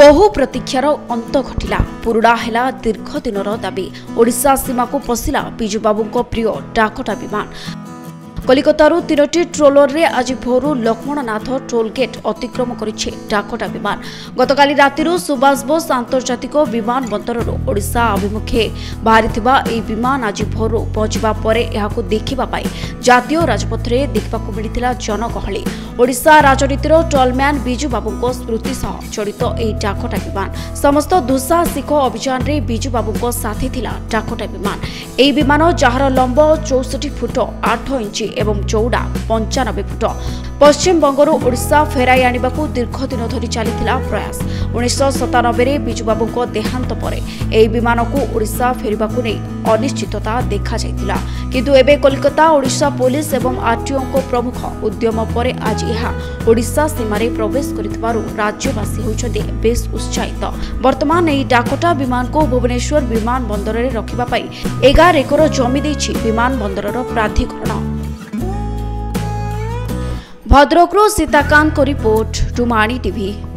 बहु प्रतीक्षार अंत घटिला पुरुड़ा हेला दीर्घ दिनर दाबी ओडिशा सीमा को पशिला बिजुबाबू प्रिय डाकोटा विमान। कलिकतारू 3टी ट्रोलर रे आज भोरू लक्ष्मणनाथ टोलगेट अतिक्रम करिछे डाकोटा विमान। गतकाली रातिरू सुभाष बोस आंतर्जातिक विमान बंदररू ओडिशा अभिमुखे बाहरिथिबा ए विमान आज भोरू पहुंचबा परे एहाकु देखिबा पाई जातीय राजपथ रे देखबाकु मिलिथिला जनगहली। ओडिशा राजनीतिर टॉलमैन बिजू बाबूको स्मृति सह जड़ित ए डाकोटा विमान समस्त दुस्साहसिक अभियान रे बिजू बाबूको साथी थिला डाकोटा विमान। ए विमान जहार लंब 64 फुट 8 इंच एवं चौड़ा 95 फुट पश्चिम बंगरू ओडिशा फेराई आनिबाकू दीर्घ दिन धरी चलीथिला प्रयास। 1997 रे बिजू बाबूको देहांत परे ए विमान को ओडिशा फेरिबाकू नै अनिश्चितता देखा जायतिला, किंतु एबे कोलकाता ओडिशा पुलिस एवं आरटीओ को प्रमुख उद्यम परे आज यह ओडिशा सीमारे प्रवेश करितबारु राज्यवासी होइछन्ते बेस उत्साहित। वर्तमान एही डाकोटा विमान को भुवनेश्वर विमान बंदर रे रखिबा पई 11 एकर जमी दैछि विमान बंदरर प्राधिकरण। भद्रकरू सीताकांत को रिपोर्ट रुमाणी टीवी।